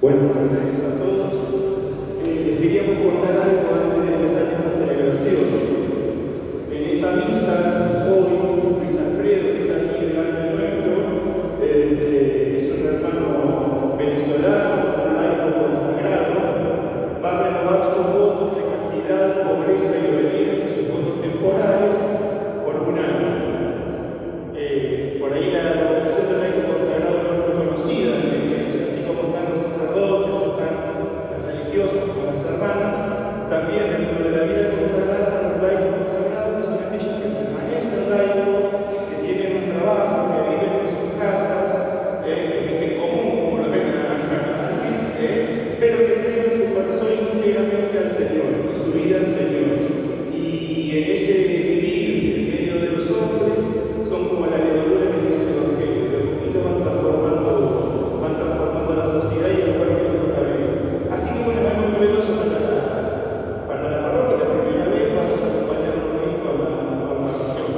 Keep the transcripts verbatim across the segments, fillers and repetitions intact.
Buenas tardes a todos. Eh, les queríamos contar algo antes de empezar esta celebración. En esta misa, hoy, Luis Alfredo, que está aquí delante nuestro, eh, es un hermano venezolano, un laico consagrado, va a renovar sus votos de castidad, pobreza y obediencia, sus votos temporales, por un año. Eh, por ahí la, la vocación del laico consagrado no es muy conocida en la iglesia, así como están los sacerdotes, están las religiosas con las hermanas, también dentro de la vida consagrada están los laicos consagrados, que son aquellos que permanecen laicos, que tienen un trabajo, que viven en sus casas, eh, que visten común, como lo ven a Luis, eh, pero que entregan su corazón íntegramente al Señor y su vida al Señor. Y en ese vivir en medio de los hombres son como la levadura que dice el Evangelio, de a poquito van transformando, van transformando la sociedad y el lugar que nos toca vivir. Así que bueno, es muy novedoso para la, para la parroquia, la primera vez vamos a acompañarnos hoy con la, con la oración.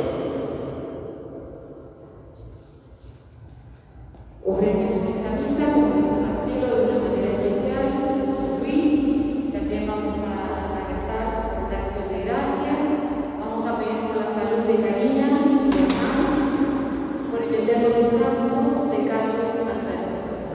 Ofrecemos esta misa con Marcelo de una manera especial, Luis, también vamos a rezar la acción de gracias, vamos a pedir por la salud de Karina, por el eterno descanso de Carlos Antonio.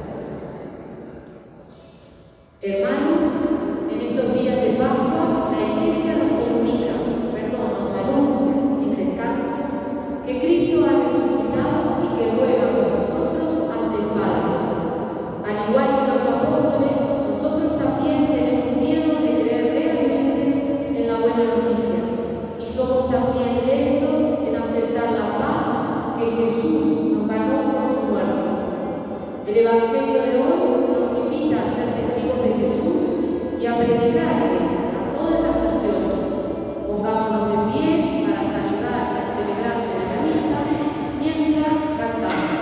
Hermanos, en estos días de Pascua, la Iglesia nos comunica, perdón, nos anuncia sin descanso, que Cristo ha resucitado y que ruega por nosotros ante el Padre. Al igual que los apóstoles, nosotros también tenemos miedo de creer realmente en la buena noticia y somos también lentos en aceptar la paz que Jesús nos ganó por su muerte. El Evangelio de hoy nos invita a ser testigos de Jesús y a predicarle a todas las naciones. Pongámonos de pie para saludar al celebrante de la misa mientras cantamos.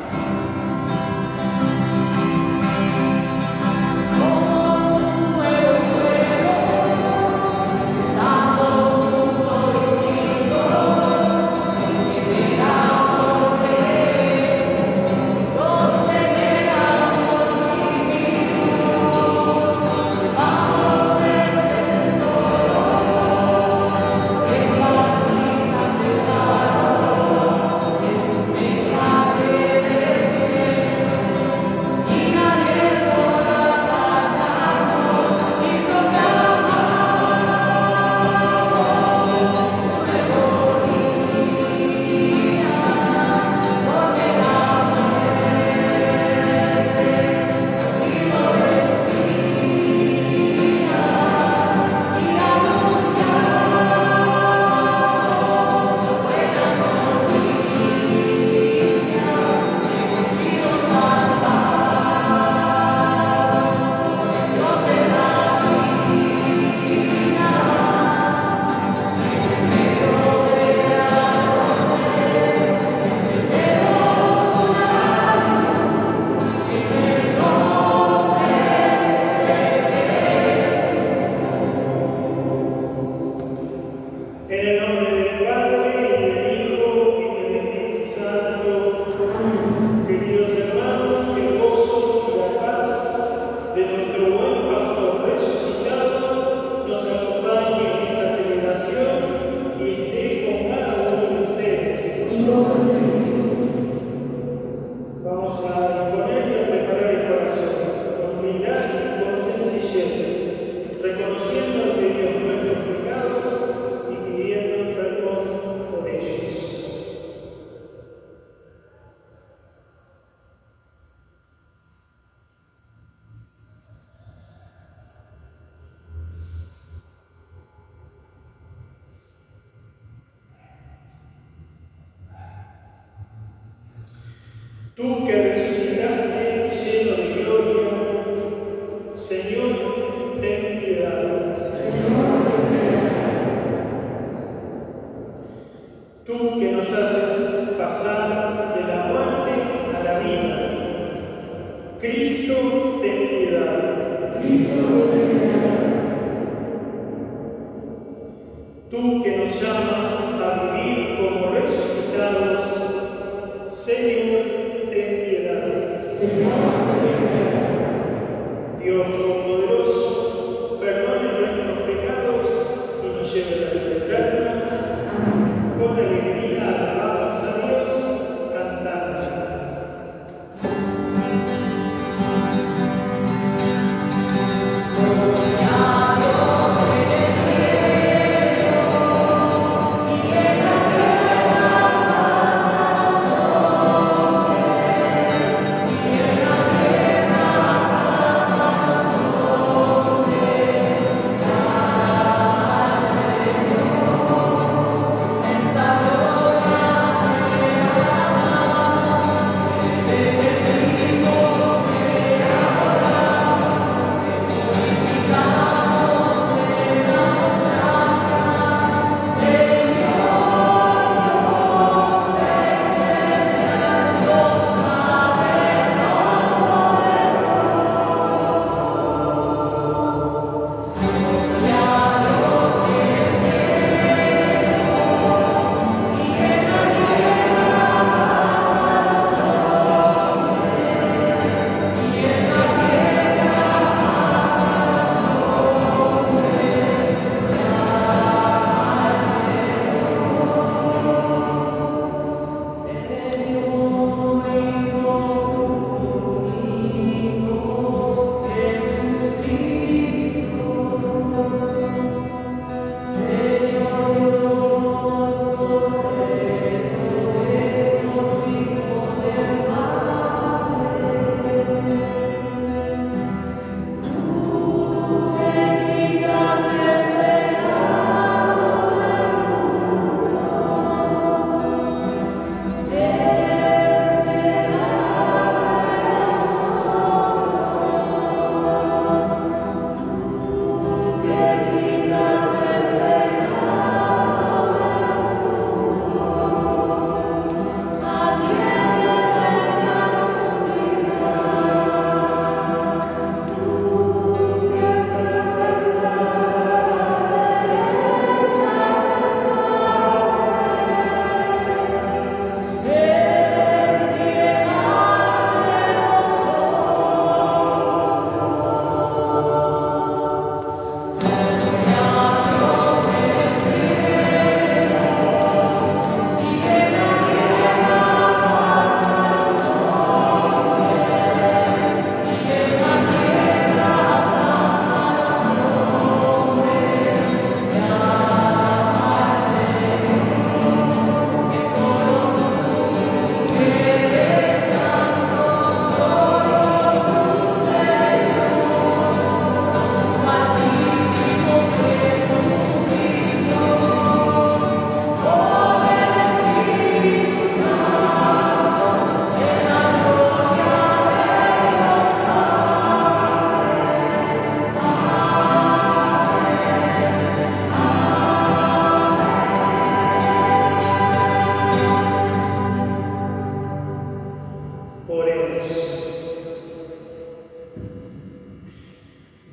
Tú que resucitaste lleno de gloria, Señor, ten piedad. Señor, ten piedad. Tú que nos haces pasar de la muerte a la vida, Cristo, ten piedad. Cristo, ten piedad. Tú que nos llamas a vivir como resucitados, Señor, ten piedad. Señor, ten piedad.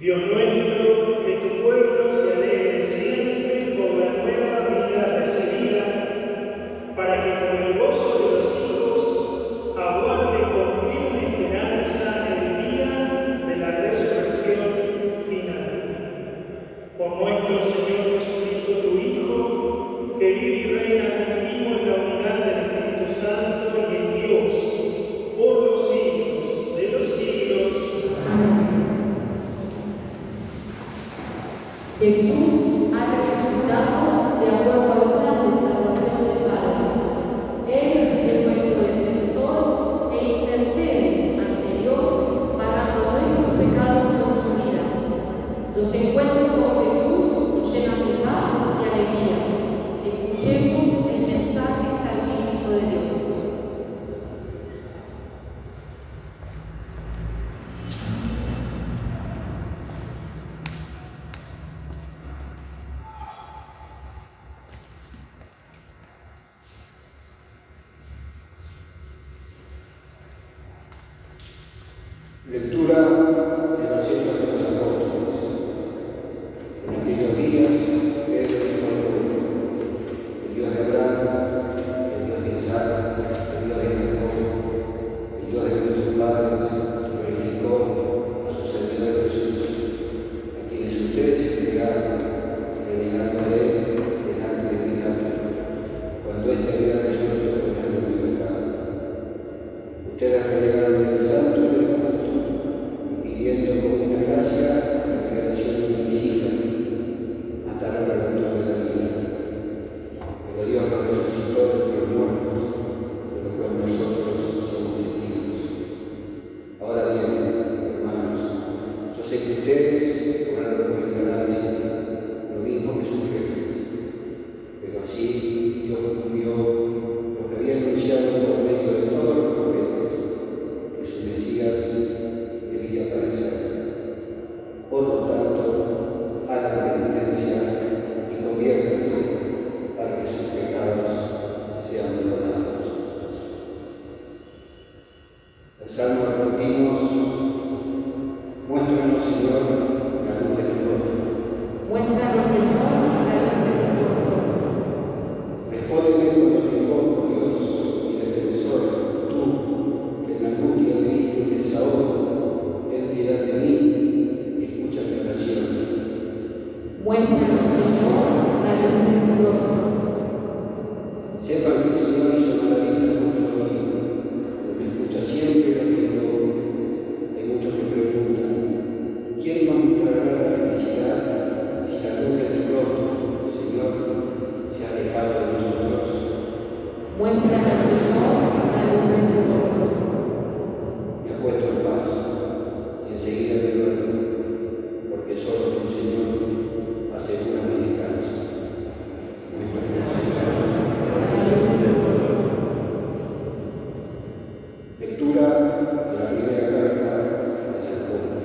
Dios nuestro, que tu pueblo se alegre siempre por la nueva vida recibida, para que con el gozo de los hijos aguarde con firme esperanza el día de la resurrección final. Por nuestro Señor Jesucristo, tu Hijo, que vive y reina contigo en la unidad del Espíritu Santo y en Dios, por los siglos de los siglos. Amén. Jesús ha resucitado de acuerdo al plan de salvación del Padre. Él es nuestro defensor e intercede ante Dios pagando nuestros pecados por su vida. Los encuentros con Jesús nos llenan de paz y alegría. Escuchemos el mensaje salvífico de Dios. Lectura de los Hechos de los Apóstoles. En aquellos días, Pedro dijo al pueblo: el Dios de Abraham, el Dios de Isaac, el Dios de Jacob, el Dios de nuestros padres, glorificó a su servidor Jesús, a quienes ustedes entregaron, renegando a él delante de Pilato, cuando éste había resuelto ponerlo en libertad. Ustedes renegaron del santo y del justo, pidiendo con una gracia la liberación de un homicida, mataron al autor de la vida. Pero Dios lo resucitó de entre los muertos, de lo cual nosotros somos testigos. Ahora bien, hermanos, yo sé que ustedes oraron por ignorancia, lo mismo que sus jefes, pero así Dios cumplió lo que había anunciado por medio de todos los profetas, que su Mesías debía padecer. Por lo tanto, hagan penitencia y conviértanse para que sus pecados sean perdonados. El Salmo repetimos: muéstranos, Señor, la luz de tu rostro. Muéstranos, Señor, la luz de tu rostro. Respóndeme cuando te invoco, Dios, mi defensor, tú, que en la angustia me diste un desahogo, ten piedad de mí y escucha mi oración. Muéstranos, Señor, la luz de tu rostro. Sepan que el Señor hizo maravillas con su amigo, pero me escucha siempre lo Hay muchos que preguntan: ¿quién nos mostrará la felicidad si la luz de tu rostro, Señor, se ha alejado de nosotros? Muéstranos, Señor, la luz de tu rostro. Me acuesto en paz y enseguida me duermo, porque solo tu Señor asegura mi descanso. Muéstranos, Señor. Lectura de la primera carta de San Juan.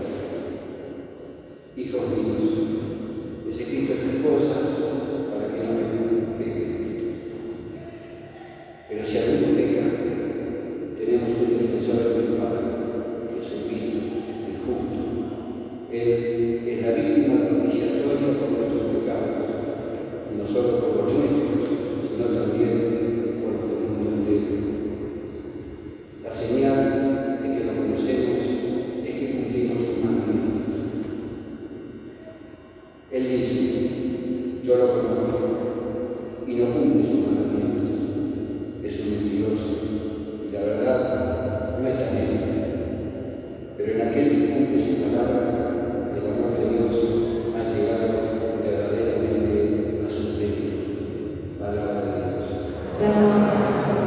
Hijos míos, les he escrito estas cosas para que no me pequen. Pero si alguno peca, tenemos un defensor en el Padre, Jesucristo, el justo. Él es la víctima propiciatoria por nuestros pecados, y no solo por los nuestros, sino también por los del mundo entero. La señal de que lo conocemos es que cumplimos sus mandamientos. Él dice: yo lo conozco, y no cumple sus mandamientos. Es un mentiroso, y la verdad no está en él. Pero en aquel que cumple su palabra, el amor de Dios ha llegado verdaderamente a su plenitud. Palabra de Dios. Te alabamos, Señor.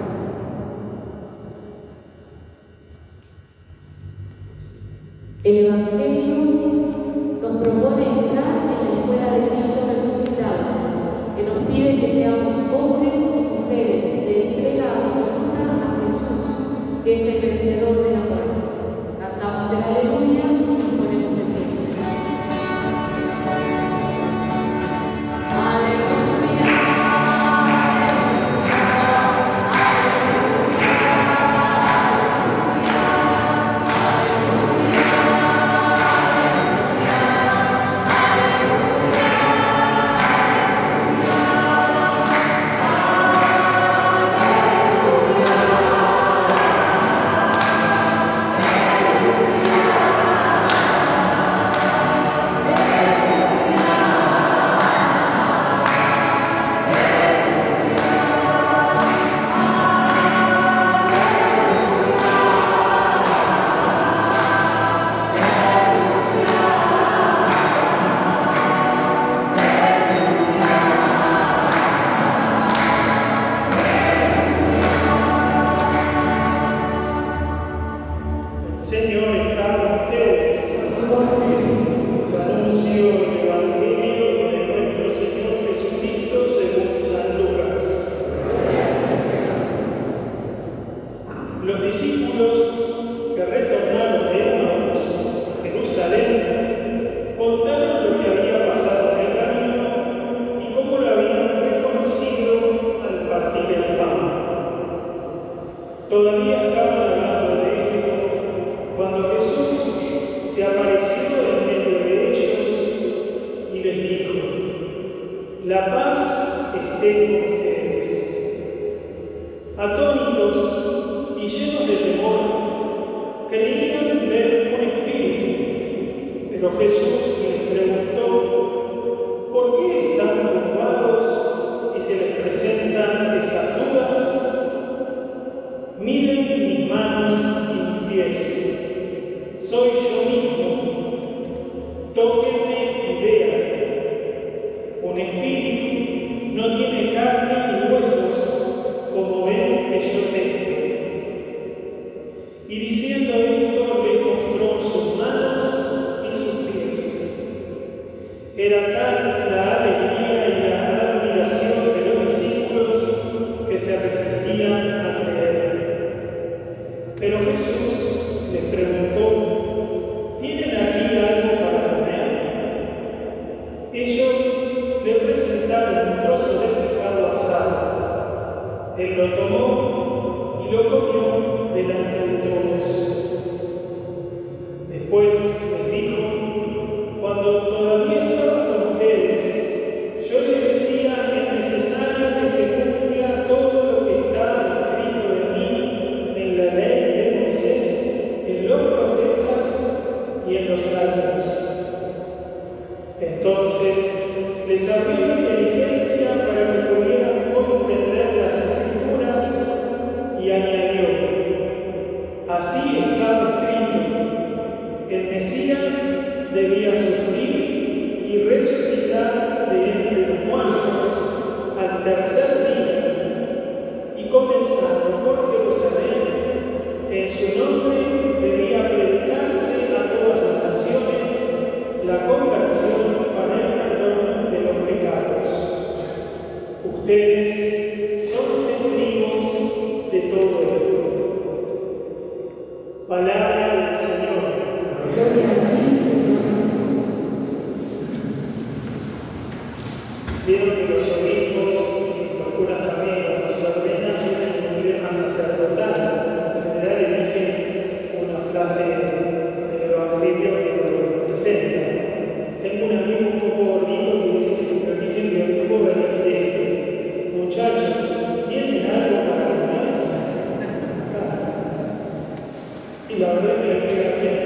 El Evangelio nos propone entrar en la escuela de Cristo resucitado, que nos pide que seamos hombres y mujeres de entrega absoluta a Jesús, que es el vencedor de la muerte. Cantamos el aleluya y nos ponemos de pie. Aleluya. Señor está con ustedes. Les anuncio el Evangelio de nuestro Señor Jesucristo según San Lucas. Los discípulos que retornaron de Emaús a Jerusalén contaron lo que había pasado en el camino y cómo lo habían reconocido al partir el pan. Todavía estaban hablando de esto cuando Jesús se apareció en medio de ellos y les dijo: la paz esté con ustedes. Atónitos y llenos de temor, creían ver un espíritu, pero Jesús les preguntó: ¿por qué están turbados y se les presentan esas dudas? Miren mis manos y mis pies, soy yo mismo, tóquenme y vean. Un espíritu no tiene carne ni huesos, como ven que yo tengo. Y diciendo esto, les mostró sus manos y sus pies. Era tal la alegría y la admiración de los discípulos que se resistían a creer. Pero Jesús les preguntó: ¿tienen aquí algo para comer? Ellos le presentaron un trozo de pescado asado. Él lo tomó y lo comió delante de todos. Después les dijo: cuando todavía estaba con ustedes, yo les decía: es necesario que se cumpla todo lo que está escrito de mí en la ley de Moisés, en los profetas y en los salmos. Entonces les abrió la inteligencia para que pudieran comprender las escrituras y añadió: así estaba escrito, el Mesías debía sufrir y resucitar de entre los muertos al tercer día, y comenzando por Jerusalén, en su nombre debía predicarse a todas las naciones la conversión para el perdón de los pecados. Ustedes son testigos de todo esto. Palabra del Señor. Gloria a ti, Señor Jesús. Vieron que los obispos y los curas también, cuando se ordenan, tienen un dilema sacerdotal. En general eligen una frase del Evangelio que lo representa. Tengo un amigo un poco gordito que dice que si me eligen mi obispo, voy a elegir este. Muchachos, ¿tienen algo para comer? Y la verdad es que le queda bien.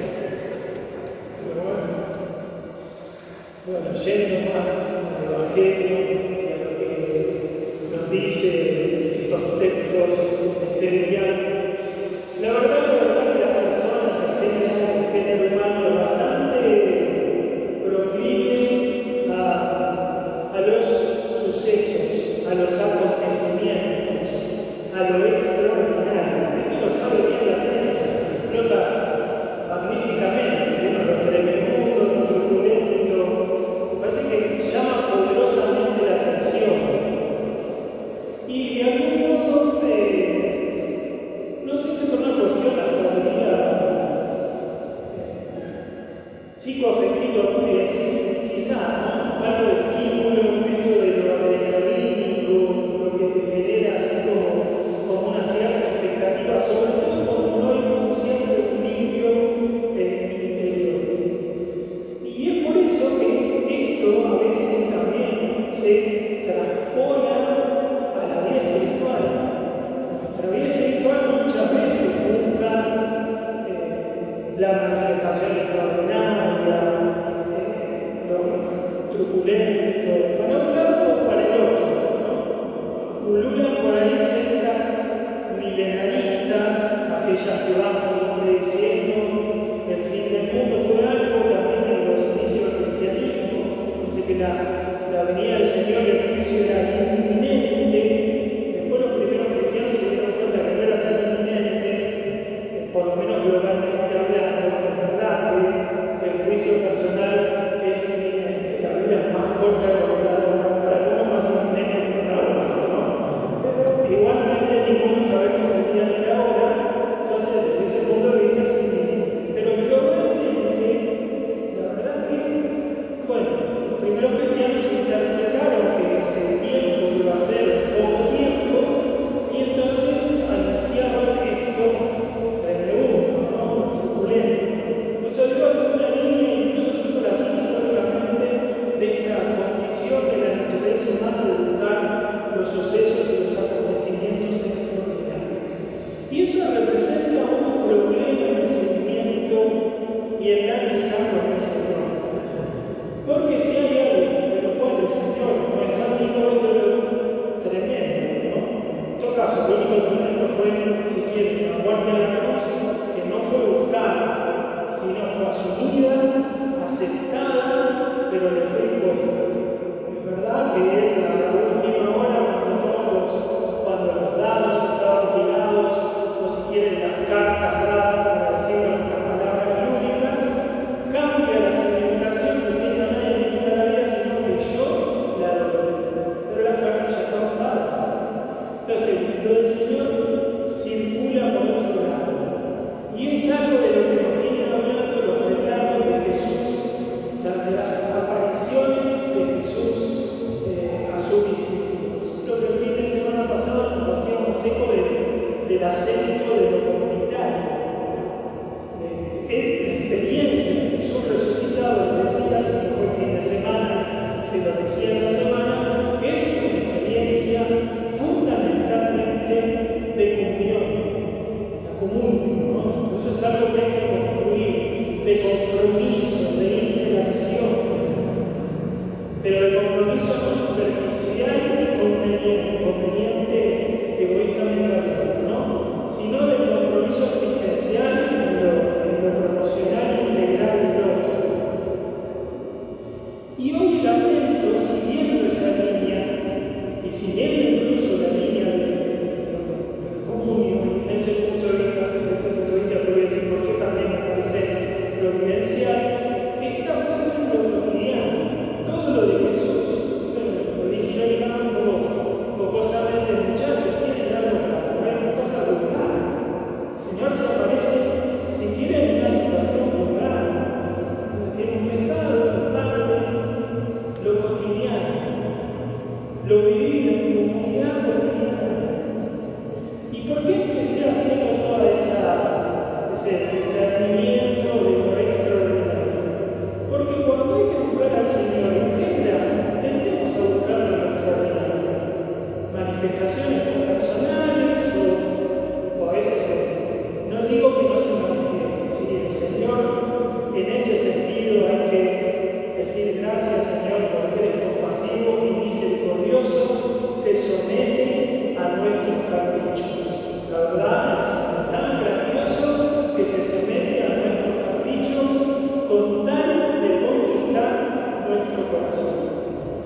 Pero bueno, bueno, yendo más al Evangelio y a lo que nos dice estos textos de este día, la verdad, la verdad que las personas en general, el género humano, es bastante proclive a, a los sucesos, a los acontecimientos, a lo extraordinario. Esto lo sabe bien la prensa, nota magníficamente, ¿no? Lo tremendo, lo truculento, parece que llama poderosamente la atención. Y de algún modo, eh, no sé si por una cuestión hasta diría psicoafectiva, podría decir, quizá, ¿no? Algo de estímulo, medio de lo adrenalínico, lo que te genera así como, como una cierta expectativa, sobre todo cuando no hay un cierto equilibrio eh, interior. Y es por eso que esto a veces también se transpola a la vida espiritual. Nuestra vida espiritual muchas veces busca eh, la manifestación extraordinaria, eh, lo truculento, para un lado o para el otro, ¿no? Ululan por ahí sectas milenaristas, aquellas que van prediciendo el fin del mundo. Fue algo también en los inicios del cristianismo. Dice que la, la venida del Señor y el juicio era inminente. Después los primeros cristianos se dieron cuenta que no era tan inminente, por lo menos globalmente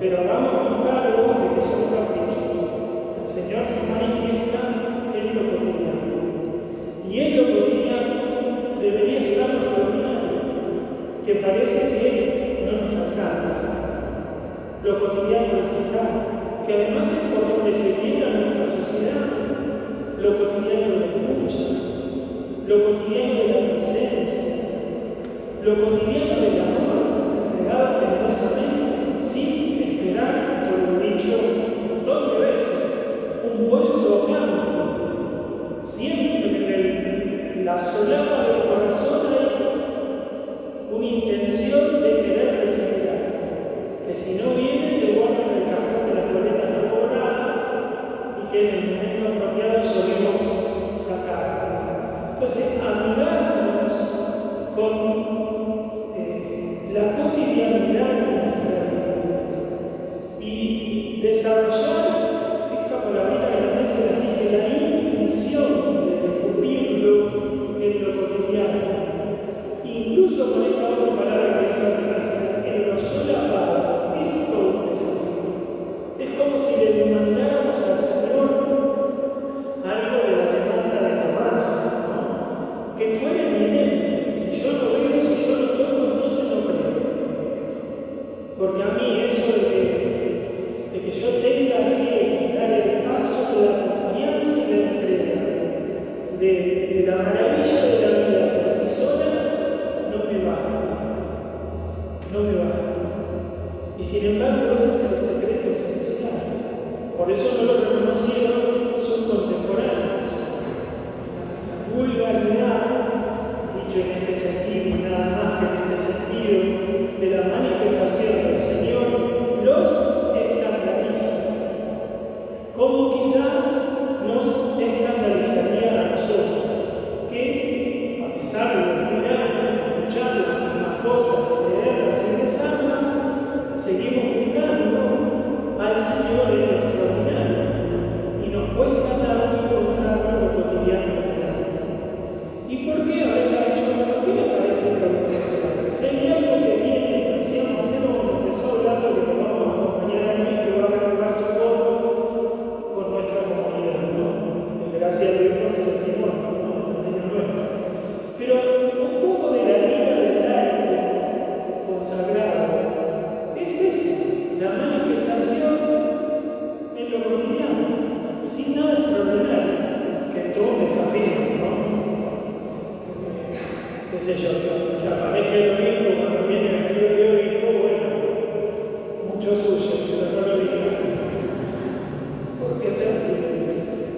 pero hagamos cargo de que son caprichos. El Señor se manifiesta en lo cotidiano. Y en lo cotidiano debería estar lo ordinario, que parece que no nos alcanza. Lo cotidiano del cristiano, que además es por donde se llena nuestra sociedad. Lo cotidiano de la escucha, lo cotidiano de la presencia, lo cotidiano del amor, entregado generosamente, sin esperar, por lo dicho un montón de veces, un vuelto cambio. Siempre en, el, en la solapa del corazón hay una intención de querer recibir algo, que si no viene se guarda en el cajón de las boletas no cobradas y que en el momento apropiado solemos sacar. Entonces, amigarnos con eh, la cotidianidad de nuestra vida y desarrollar esta palabrita que también se la dije, la intuición de descubrirlo en lo cotidiano. Incluso con esta otra palabra que dije al final, en lo solapado, es todo un desafío. Es como si le demandáramos al Señor algo de la demanda de Tomás, ¿no? Que fuera evidente. Si yo lo veo, si yo lo toco, entonces no creo. Porque a mí eso de que, de que yo tenga que dar el paso de la confianza y la entrega, de, de la maravilla de la vida por sí sola, no me va. No me va. Y sin embargo, ese es el secreto esencial. Por eso no lo reconocieron sus contemporáneos. La vulgaridad, dicho en este sentido y nada más que en este sentido, de la manifestación del Señor, los escandaliza. Como quizás nos escandalizaría a nosotros, que a pesar de mirar, escuchar las mismas cosas, leerlas y rezarlas, seguimos buscando al Señor en lo extraordinario y nos cuesta tanto encontrarlo en lo cotidiano. ¿Y por qué haberla hecho? ¿Por qué me parece providencial? Si hay algo que viene, decíamos, hacemos cuando empezó hablando que nos vamos a acompañar a Luis, que va a renovar su voto con nuestra comunidad, ¿no? Gracias a Dios por el testimonio, ¿no? El nuestro. Pero un poco de la vida del laico consagrado es eso, la manifestación en lo cotidiano, sin nada extraordinario, que es todo un desafío, ¿no? Qué sé yo, que aparezca el domingo cuando viene el vestido de obispo, bueno, mucho suyo, pero no lo digo. Porque se entiende.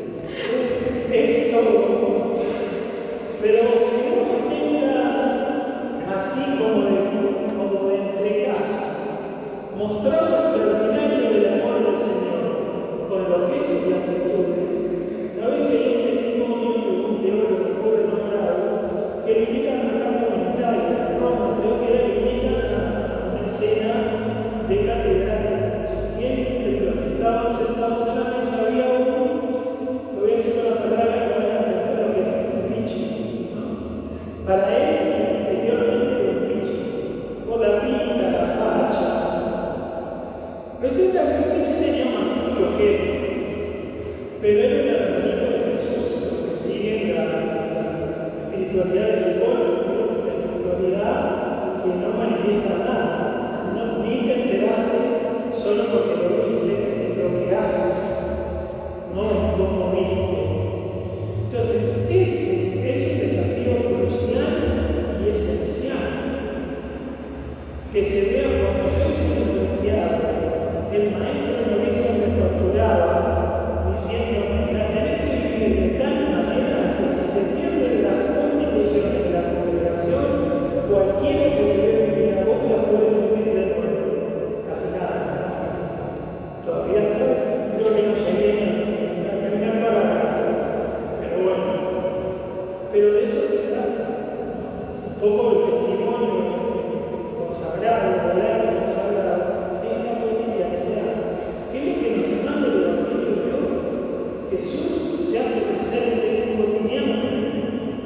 Es todo. Pero que uno tenga así como de, como de entrecasa, mostrar lo extraordinario del amor del Señor con los gestos y actitudes. La vez que leí un testimonio de un teólogo que ocurre nombrado, que lo invitan a una comunitaria de Roma, creo que era que invitan a una escena de catedráticos. Y entre los que estaban sentados en la mesa había uno, lo voy a decir con la palabra que van a entender lo que es un pichi, ¿no? Para él, interiormente era un pichi, por la pinta, la facha. Resulta que el pichi tenía más título que él, pero él era el hermanito de Jesús, los que siguen la, la espiritualidad de Foucault, la espiritualidad que no manifiesta nada, no, ni te enteraste solo porque lo viste en lo que hace, no en cómo viste. Entonces, ese es un desafío crucial y esencial, que se vea cuando yo hice el noviciado, el maestro de novicio me torturaba diciendo, la tenés que vivir de tal manera que si se pierden las constituciones de la congregación, cualquiera que debe vivir a vos la puede vivir de nuevo. Casi nada. Todavía creo que no llegué a la primera palabra, pero bueno. Pero de eso se trata. Un poco el testimonio consagrado, el laico consagrado, es la cotidianidad. ¿Qué es lo que nos demanda el Evangelio de hoy? Jesús se hace presente cotidianamente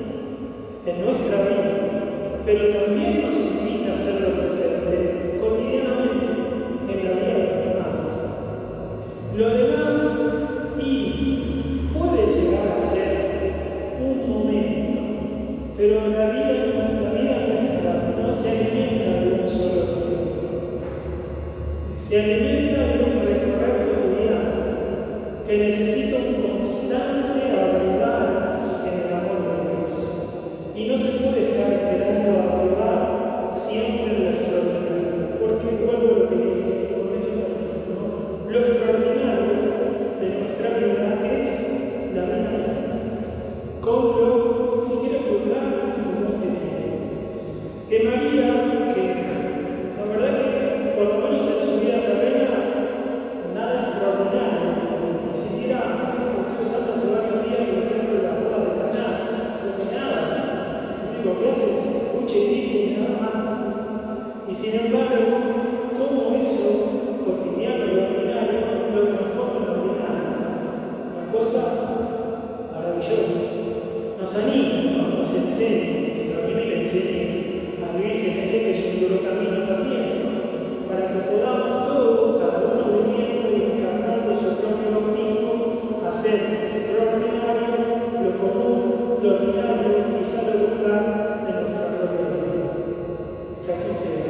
en nuestra vida, pero también nos invita a hacerlo presente cotidianamente en la vida de alimenta de un recorrer cotidiano que necesita un constante abrigar en el amor de Dios. Y no se puede estar esperando abrigar siempre en lo extraordinario, porque vuelvo a lo que dije, con esto termino, ¿no? Lo extraordinario de nuestra vida es la vida misma. Compro, si quiero colgar, como usted tiene. Que María, que la verdad que por lo menos en su vida terrena, nada extraordinario, ni siquiera hace poquitos años se va a días, por ejemplo, en la boda de Caná, no que nada, lo único que hace es escucha y dice y nada más. Y sin embargo, todo eso cotidiano y ordinario lo transforma en ordinario. Una cosa maravillosa. Nos anima, ¿no? Nos enseña, que a mí me enseña a vivir en este que es un duro camino también, ¿no? Para que podamos todos, cada uno viviendo y encarnando su propio bautismo, hacer extraordinario, lo común, lo ordinario, quizá lo vulgar de nuestra propia vida. Que así sea.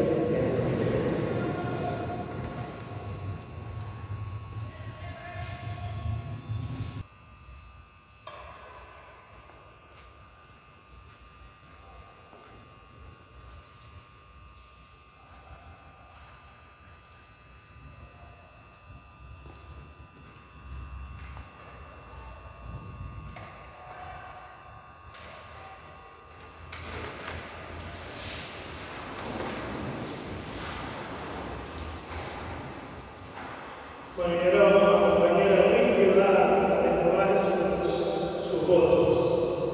Bueno, y ahora vamos a acompañar a Luis que va a renovar sus, sus votos.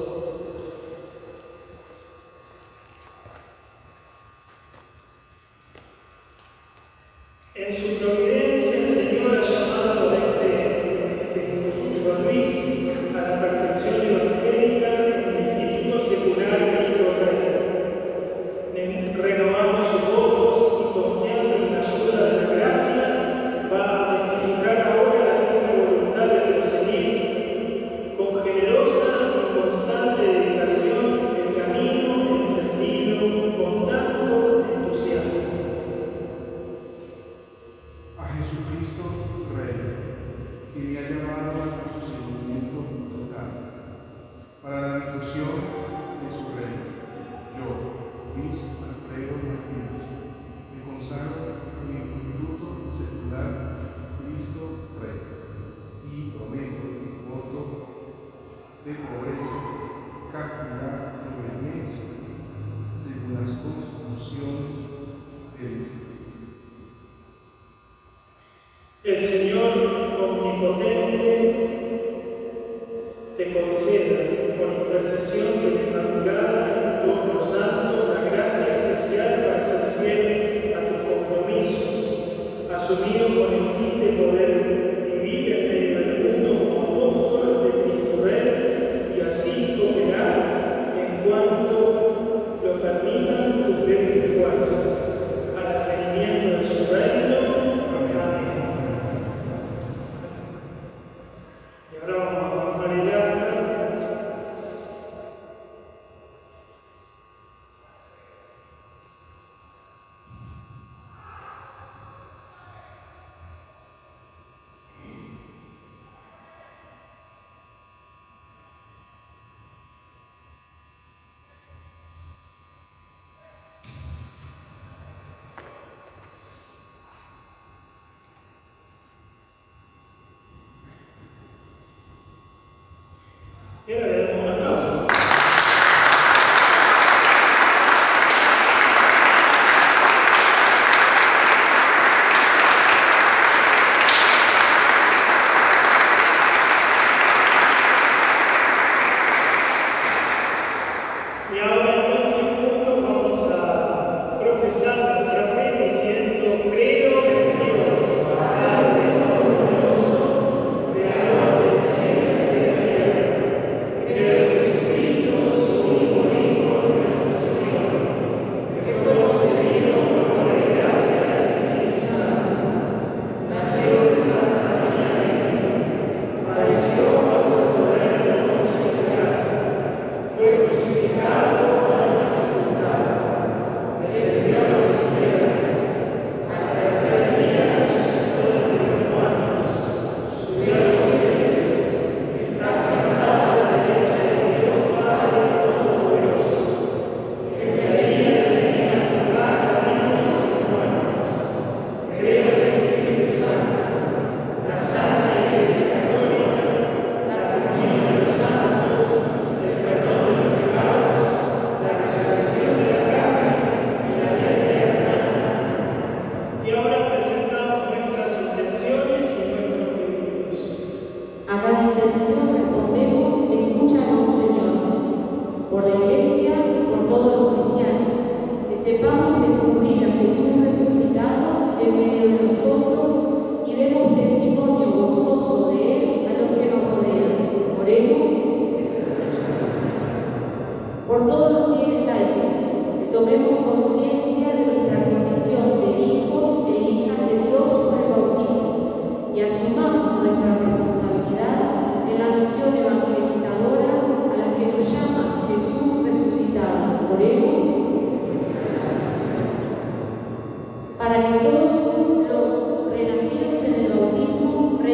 En su providencia, el Señor ha llamado a este, este hijo suyo, a Luis, a la perfección evangélica en el Instituto Secular de Hijo Rey. Renovamos sus votos y confiando en la ayuda de la gracia, va a identificar ahora la firme voluntad de proseguir con generosa y constante dedicación el camino emprendido con tanto entusiasmo. A Jesucristo Rey, que me ha llamado a su seguimiento total, para la difusión de su reino. Yo, Luis Alfredo Martínez, me consagro en el Instituto Secular Cristo Rey y prometo el voto de pobreza, castidad y obediencia según las constituciones del Instituto. El Señor omnipotente te conceda, por intercesión de la Inmaculada y todos los santos, la gracia especial para ser fiel a tus compromisos, asumidos con el fin de poder vivir en medio del mundo como apóstol de Cristo Rey y así cooperar en cuanto lo permitan tus débiles fuerzas, al advenimiento de su reino. Amén. Y ahora vamos a formar el acta. sepamos descubrir a Jesús resucitado en medio de nosotros y demos testimonio gozoso de Él a los que nos rodean. Oremos. Por todos los fieles laicos, tomemos conciencia de nuestra condición de hijos e hijas de Dios por el bautismo y asumamos nuestra responsabilidad en la misión evangelizadora a la que nos llama Jesús resucitado. Oremos. Para que todos los renacidos en el bautismo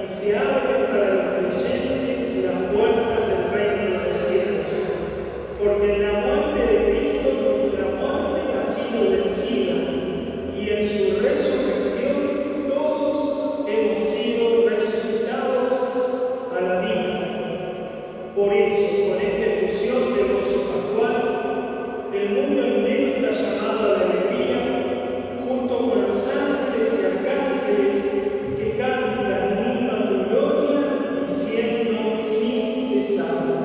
y se abre para los creyentes las puertas del reino de los cielos, porque en la muerte de Cristo nuestra muerte ha sido vencida, y en su resurrección todos hemos sido resucitados a la vida. Por eso, con esta efusión de gozo pascual, el mundo entero está llamado a la alegría, junto con los ángeles y arcángeles que cantan un himno de gloria, diciendo sin cesar.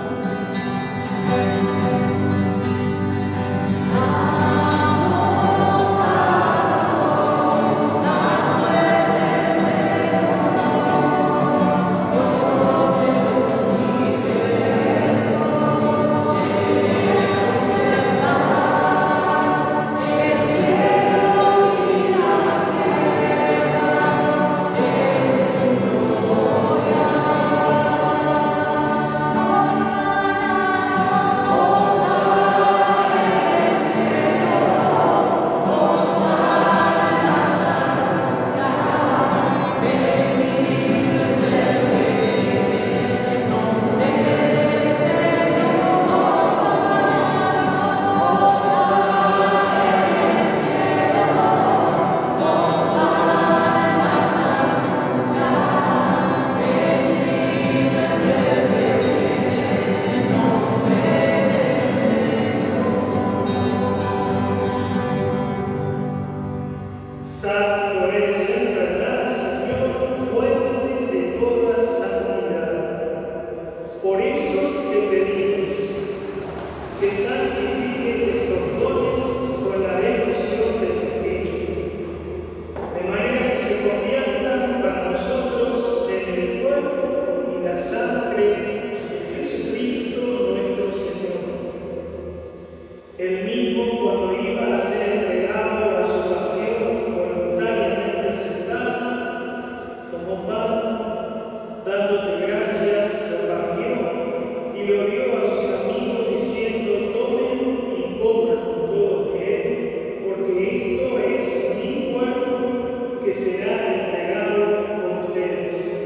Santo eres en verdad, Señor, fuente de toda santidad. Por eso te pedimos que santifiques estos dones con la efusión de tu Espíritu, de manera que se conviertan para nosotros en el cuerpo y la sangre de Jesucristo nuestro Señor. El mismo, cuando iba a ser entregado a su pasión voluntariamente aceptada, tomó pan, dándote gracias, lo partió y lo dio a sus amigos, diciendo: tomen y coman todos de él, porque esto es mi cuerpo que será entregado por ustedes.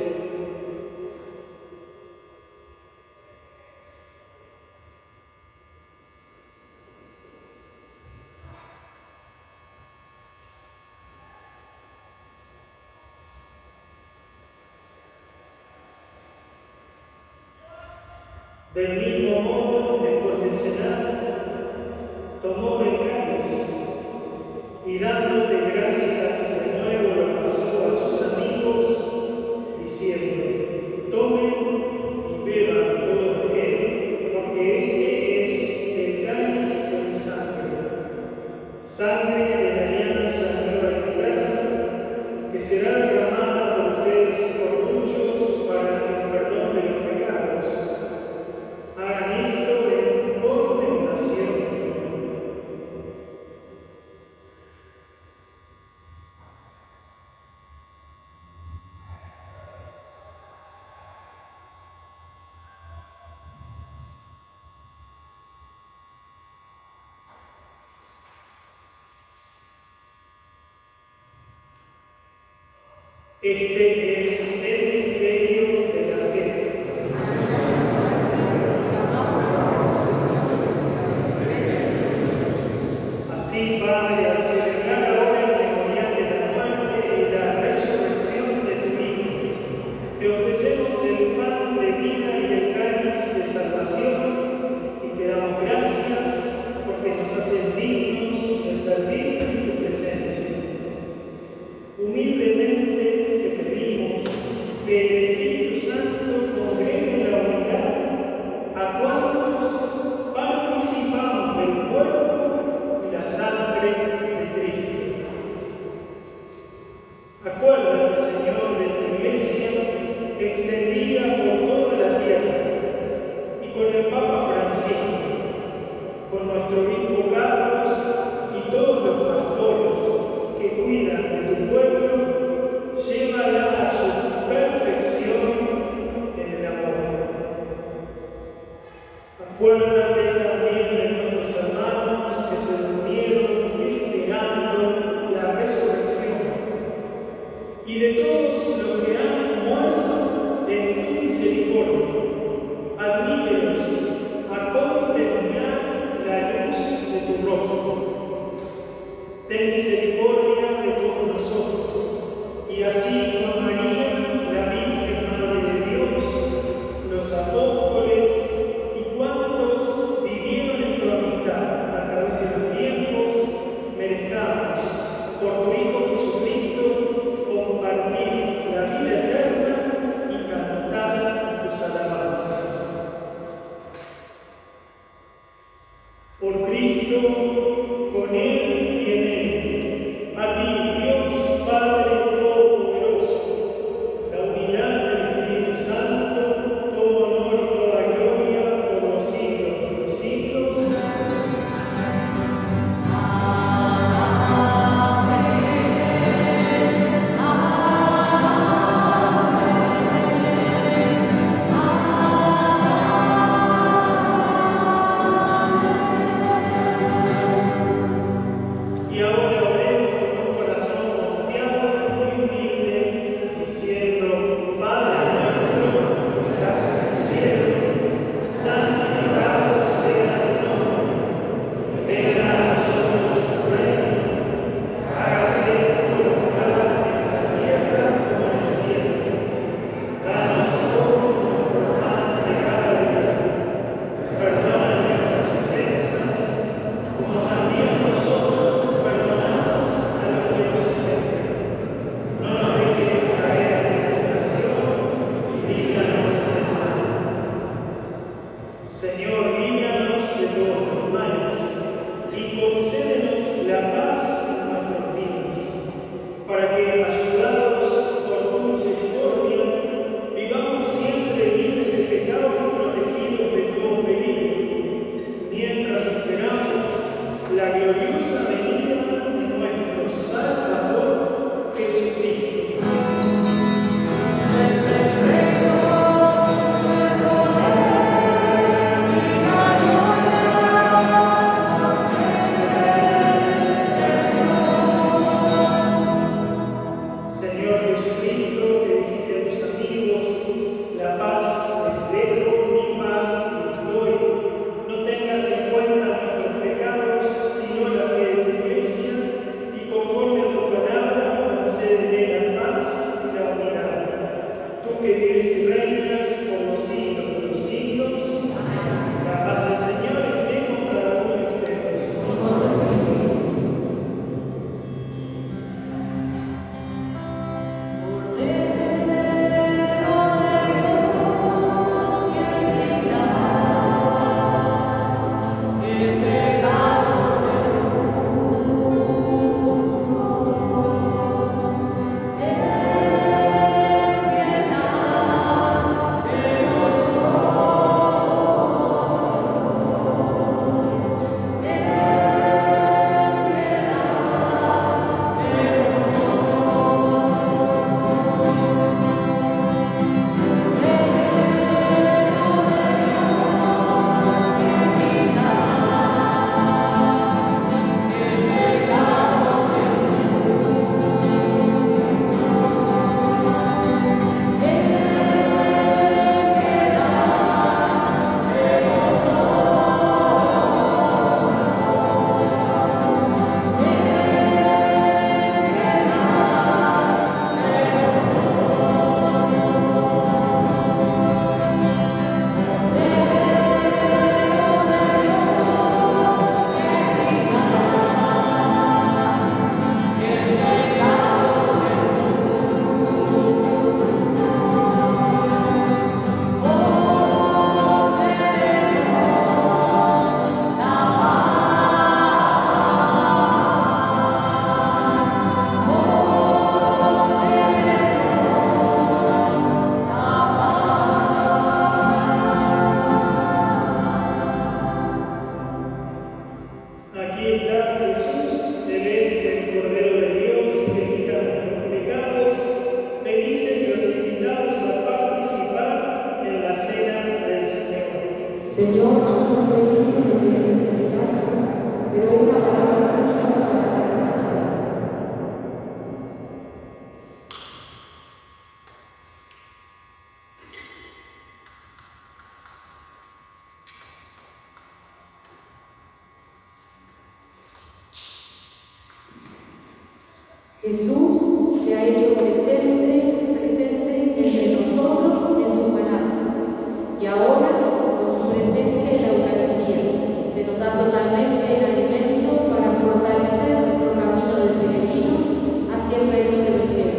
Del mismo modo, después de cenar, tomó el cáliz y dándote gracias de nuevo lo pasó a sus amigos, diciendo: tomen y beban todos de él, porque este es el cáliz de mi sangre, sangre de la alianza nueva y eterna, que será derramada por ustedes y por muchos para el perdón de los pecados. Hagan esto en conmemoración mía. Este es el misterio de la fe. Así, Padre, al celebrar ahora el memorial de la muerte y la resurrección de tu Hijo, te ofrecemos el pan de vida y el cáliz de salvación, y te damos gracias porque nos haces dignos de servir en tu presencia. Humildemente te pedimos que el Espíritu Santo congregue en la unidad a cuantos participamos del cuerpo y la sangre de Cristo. Acuérdate, Señor, de tu Iglesia extendida por toda la tierra, y con el Papa Francisco, con nuestro obispo Carlos y todos los pastores que cuidan de tu pueblo, llévala a su perfección en el amor. Acuérdate también de nuestros hermanos que se durmieron esperando la resurrección, y de todos los que han muerto tú que vives y reinas por los siglos de los siglos. La paz del Señor esté con cada uno de ustedes. Jesús se ha hecho presente, presente entre nosotros en su palabra, y ahora, con su presencia en la Eucaristía, se nos da totalmente el alimento para fortalecer nuestro camino de peregrinos hacia el reino de los cielos.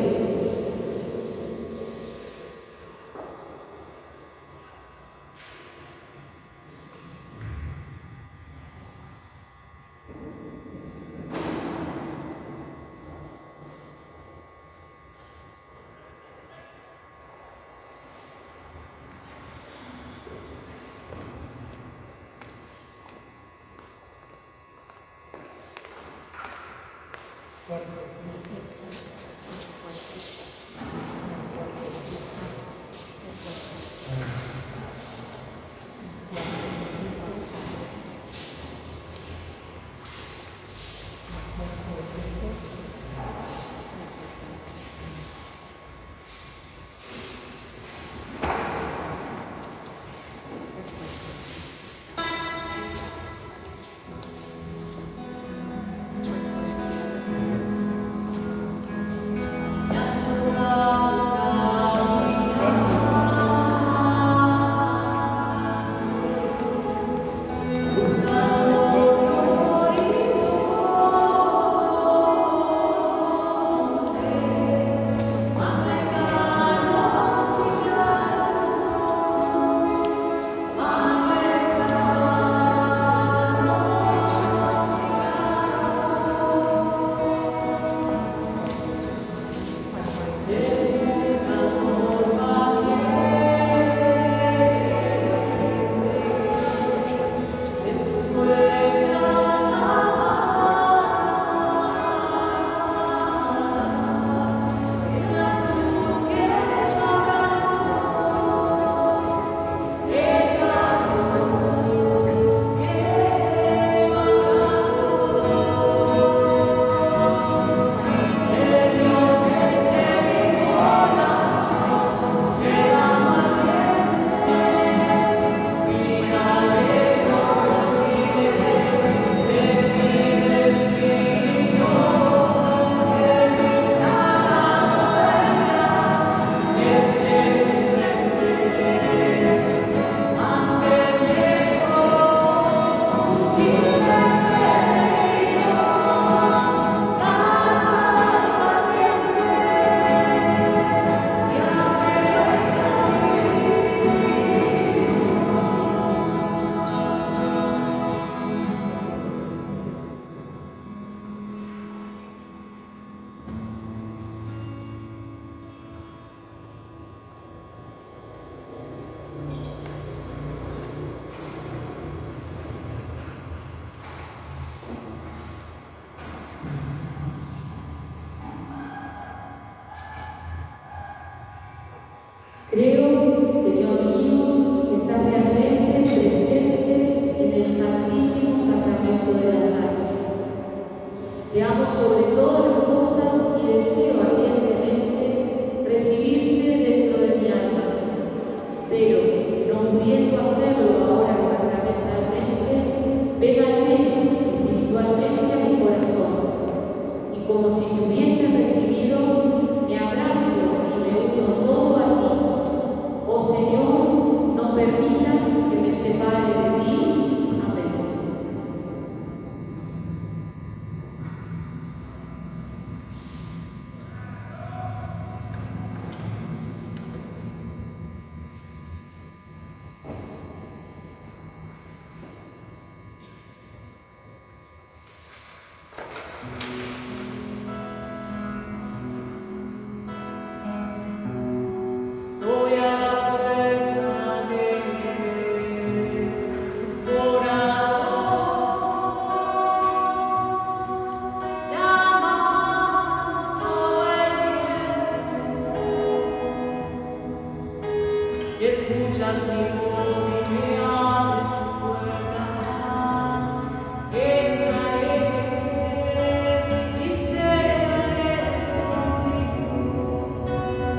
Creo, Señor mío, que estás realmente presente en el Santísimo Sacramento del altar. Te amo sobre todas las cosas y deseo ardientemente recibirte dentro de mi alma, pero no pudiendo hacerlo ahora sacramentalmente, ven al menos espiritualmente a mi corazón, y como si te hubiese recibido, me abrazo y me uno todo a ti. Oh Señor, no permitas que me separe de ti. Amén. Estoy a la puerta de tu corazón, llama todo el tiempo. Si escuchas mi voz y me abres tu puerta, entraré y cenaré contigo.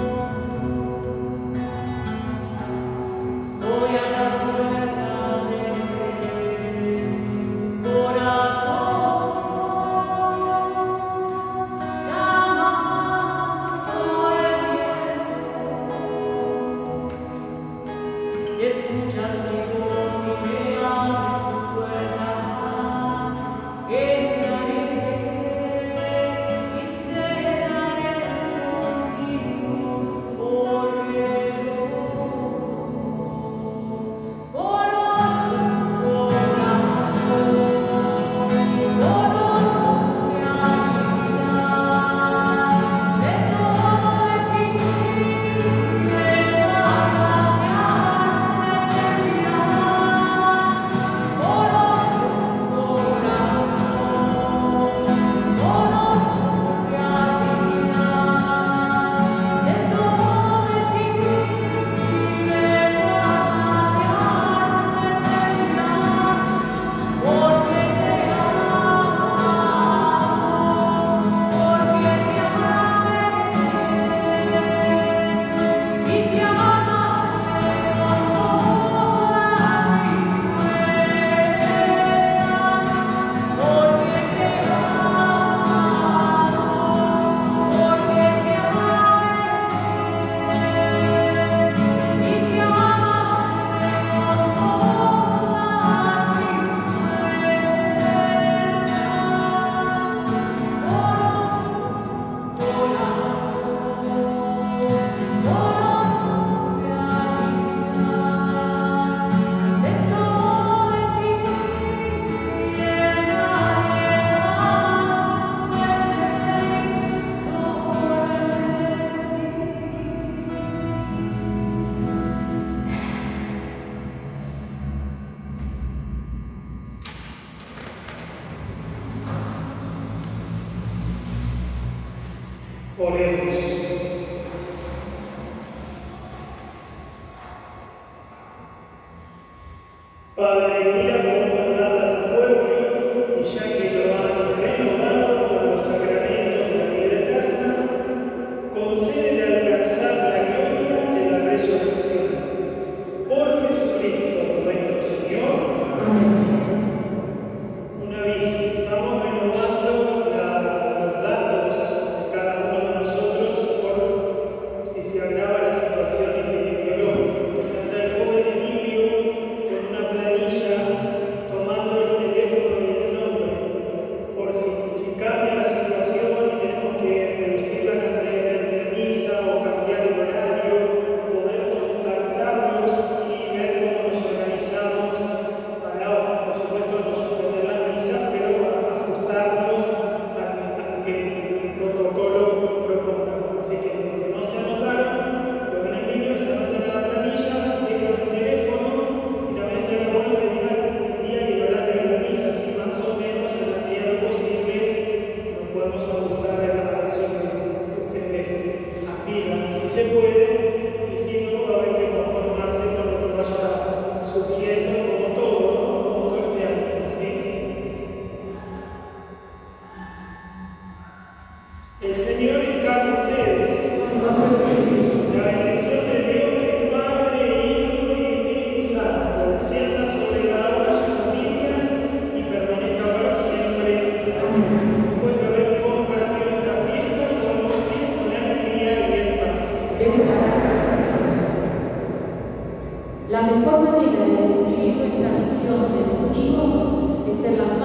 Estoy a la puerta de tu corazón, llamando todo el tiempo. Si escuchas mi voz y me abres tu puerta, entraré y cenaré contigo, porque yo conozco tu corazón, conozco tu realidad, sé todo de ti, me vas a saciar tu necesidad. Conozco tu corazón, conozco tu realidad, sé todo de ti, me vas a saciar tu necesidad, porque te amo, porque te amaré y te amaré con todas mis fuerzas, porque te amo, porque te amaré y te amaré con todas mis fuerzas. Conozco tu corazón, conozco tu realidad, sé todo de ti, y nadie más sé feliz sobre ti. Oremos. Padre, mira con bondad a tu pueblo, y ya que lo has renovado con los sacramentos de la vida eterna, concédele alcanzar la gloria de la resurrección. Por Jesucristo nuestro Señor. Una vez vamos renovando la- los datos de cada uno de nosotros por si se agrava la situación epidemiológica. Pues anda el joven Emilio con una planilla la mejor manera de describir nuestra misión de testigos es ser la